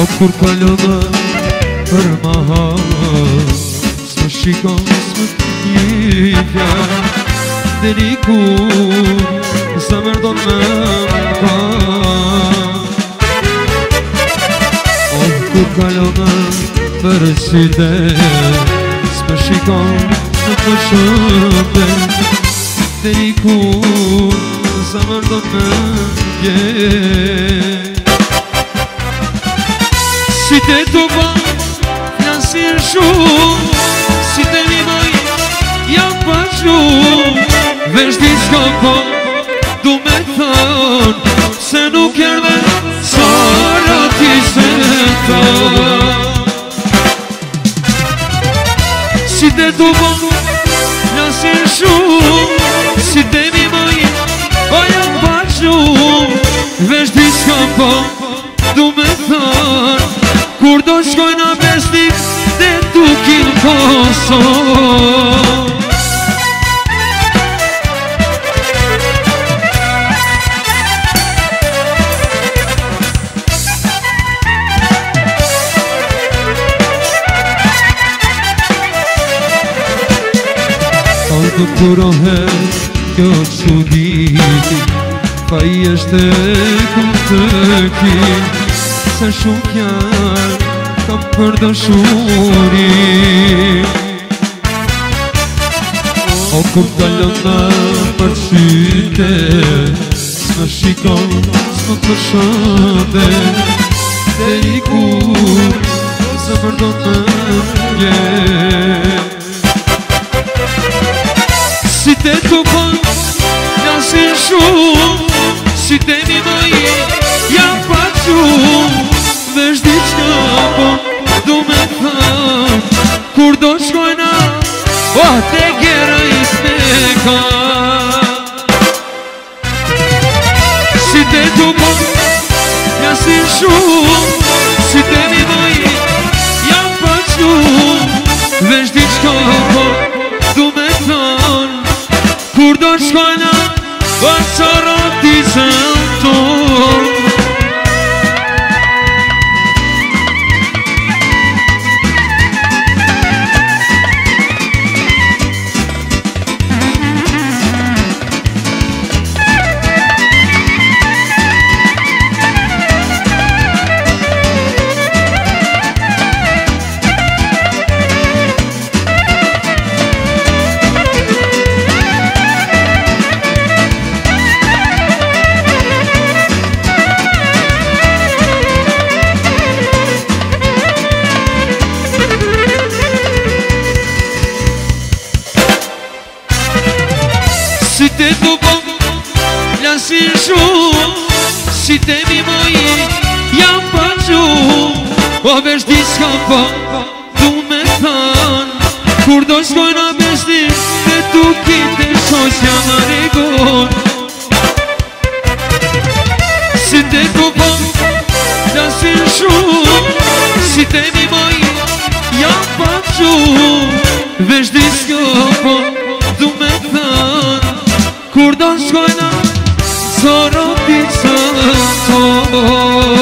O kur kalona për maha s'më shikon s'më t'jifja Deri kur zemër do me m'ka O kur kalona për syte s'më shikon s'më të shëmbe Deri kur zemër do me m'gje Si te të bëm, flasin shumë Si te mi maj, jam pa shumë Vesh diçka po, du me thën Se nuk erdhe, sara ti se thën Si te të bëm, flasin shumë Si te mi maj, jam pa shumë Vesh diçka po, du me thën Kur do shkojnë a besnik dhe tukin Kosovë Aldo kurohet kjo quditi Pa I eshte kum të ki Se shumë kjarë kam për dëshuri O kur kalon në për qyte S'më shikon, s'më të shënde Deri kur zemër do të m'gje Si te të bën, jasin shumë Si te mi mëj, jam pa shumë Vesh diçka po, du me thën Kur do shkojna, te gjera I smeka Si te të bën, jasin shumë Si te mi mëj, jam pa shumë Vesh diçka po, du me thën Kur do shkojna, sara ti zën tonë Si te të bëm, flasin shumë Si te mi mëj, jam pa shumë O vesh diçka po, du me thën Kur do shkojnë a besnik Dhe tu kite shosja në regon Si te të bëm, flasin shumë Si te mi mëj, jam pa shumë Vesh diçka po, du me thën Kur do shkojna, sara ti zën tonë